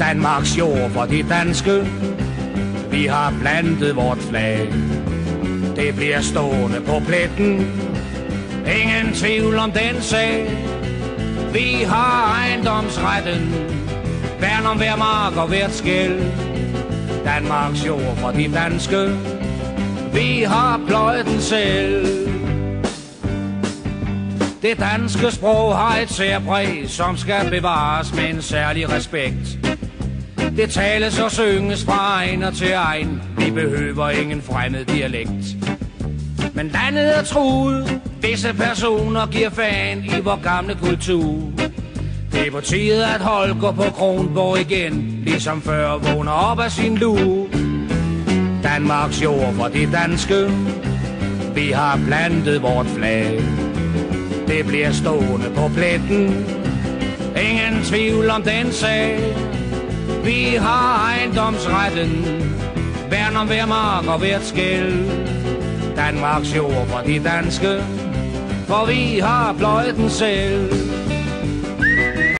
Danmarks jord for de danske. Vi har plantet vort flag. Det bliver stående på pletten. Ingen tvivl om den sag. Vi har ejendomsretten. Værn om hver mark og hvert skæld. Danmarks jord for de danske. Vi har pløjet den selv. Det danske sprog har et særpræg, som skal bevares med en særlig respekt. Det tales og synges fra egen og til egen. Vi behøver ingen fremmed dialekt. Men landet er truet. Visse personer giver fan i vor gamle kultur. Det er på tide at Holger på Kronborg igen, ligesom før vågner op af sin lue. Danmarks jord for de danske. Vi har plantet vort flag. Det bliver stående på pletten. Ingen tvivl om den sag. Vi har ejendomsretten. Værn om hver mark og hvert skæld. Danmarks jord for de danske. For vi har pløjet den selv.